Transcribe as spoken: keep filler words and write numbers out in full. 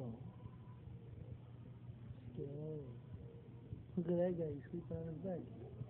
dog. Scary. Look at that guy, he's sleeping on his back.